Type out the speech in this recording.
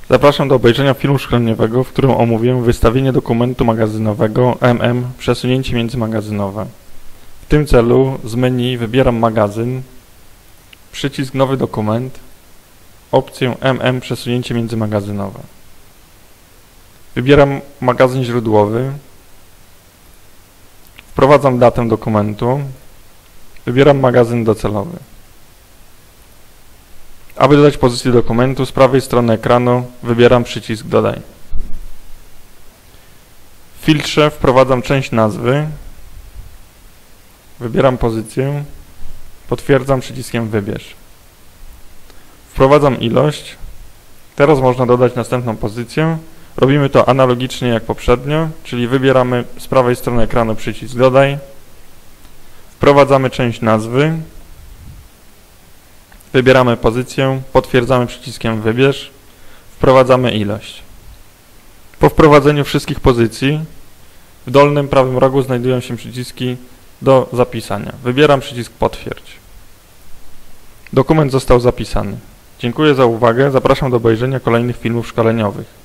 Zapraszam do obejrzenia filmu szkoleniowego, w którym omówię wystawienie dokumentu magazynowego przesunięcie międzymagazynowe. W tym celu z menu wybieram magazyn, przycisk nowy dokument, opcję przesunięcie międzymagazynowe. Wybieram magazyn źródłowy, wprowadzam datę dokumentu, wybieram magazyn docelowy. Aby dodać pozycję dokumentu, z prawej strony ekranu wybieram przycisk Dodaj. W filtrze wprowadzam część nazwy, wybieram pozycję, potwierdzam przyciskiem Wybierz. Wprowadzam ilość, teraz można dodać następną pozycję. Robimy to analogicznie jak poprzednio, czyli wybieramy z prawej strony ekranu przycisk Dodaj, wprowadzamy część nazwy, wybieramy pozycję, potwierdzamy przyciskiem Wybierz, wprowadzamy ilość. Po wprowadzeniu wszystkich pozycji w dolnym prawym rogu znajdują się przyciski do zapisania. Wybieram przycisk Potwierdź. Dokument został zapisany. Dziękuję za uwagę, zapraszam do obejrzenia kolejnych filmów szkoleniowych.